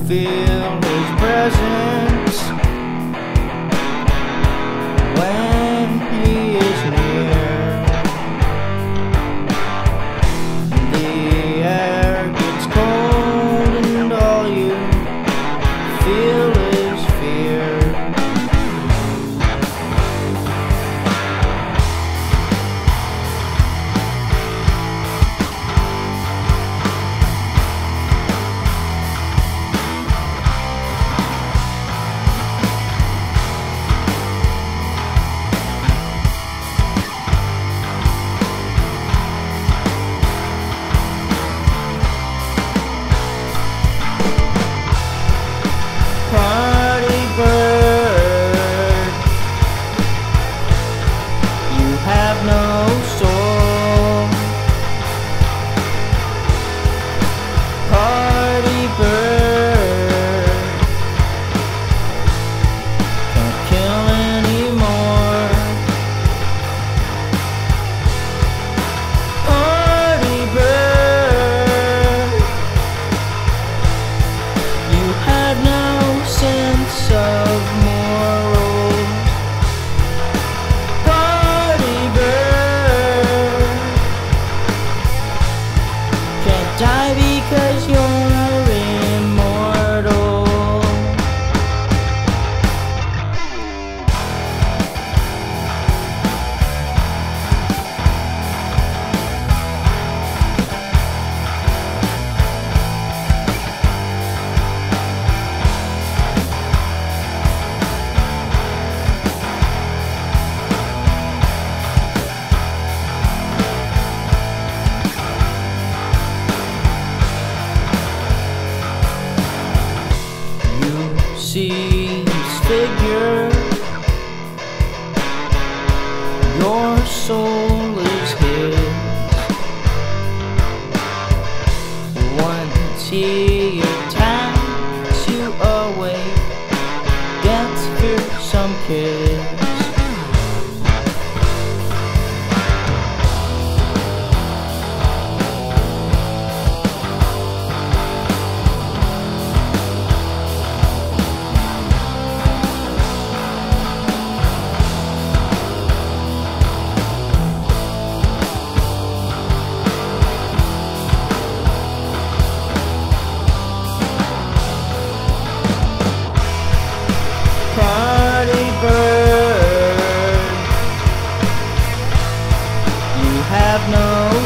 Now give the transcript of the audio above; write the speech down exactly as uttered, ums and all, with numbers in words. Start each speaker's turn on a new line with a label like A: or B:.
A: feel his presence when he is near. The air gets cold and all you feel is fear. Party bird, you have no soul. Party bird, can't kill anymore. Party bird, you had no sense of morals. Party bird, can't die because you're immortal. See his figure, your soul is his. Once he attacks you away, gets fearsome kiss. Party bird, you have no